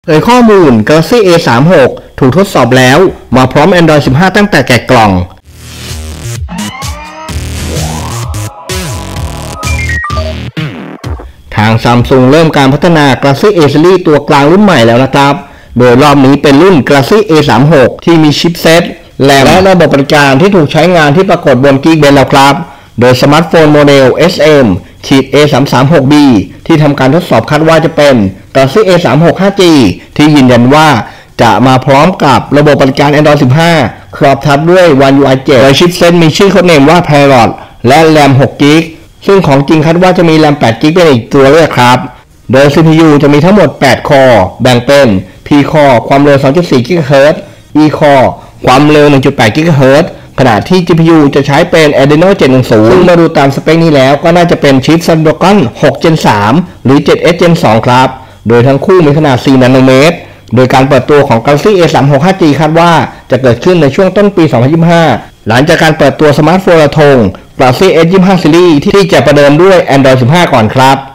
เผยข้อมูล Galaxy A36 ถูกทดสอบแล้วมาพร้อม Android 15 ตั้งแต่แกะกล่องทาง Samsung เริ่มการพัฒนา Galaxy A Series ตัวกลางรุ่นใหม่แล้วนะครับโดยรอบนี้เป็นรุ่น Galaxy A36 ที่มีชิปเซ็ตแรมและระบบบริการที่ถูกใช้งานที่ปรากฏบน Geekbench แล้วครับโดยสมาร์ทโฟนโมเดล SM-A336B ที่ทำการทดสอบคาดว่าจะเป็น Galaxy A36 5G ที่ยืนยันว่าจะมาพร้อมกับระบบบริการ Android 15 ครอบทับด้วย One UI 7 โดยชิปเซ็ตมีชื่อโค้ดเนมว่า Parrot และแรม 6GB ซึ่งของจริงคาดว่าจะมีแรม 8GB เป็นอีกตัวด้วยครับโดย CPU จะมีทั้งหมด 8 คอร์แบ่งเป็น P คอร์ความเร็ว 2.4 GHz E คอร์ความเร็ว 1.8 GHz ขณะที่ GPU จะใช้เป็น Adreno 710 ซึ่งมาดูตามสเปคนี้แล้วก็น่าจะเป็นชิป Snapdragon 6 Gen 3 หรือ 7S Gen 2 ครับโดยทั้งคู่มีขนาด 4 นาโนเมตรโดยการเปิดตัวของ Galaxy A36 5G คาดว่าจะเกิดขึ้นในช่วงต้นปี 2025 หลังจากการเปิดตัวสมาร์ทโฟนระทง Galaxy S25 Series ที่จะประเดิมด้วย Android 15 ก่อนครับ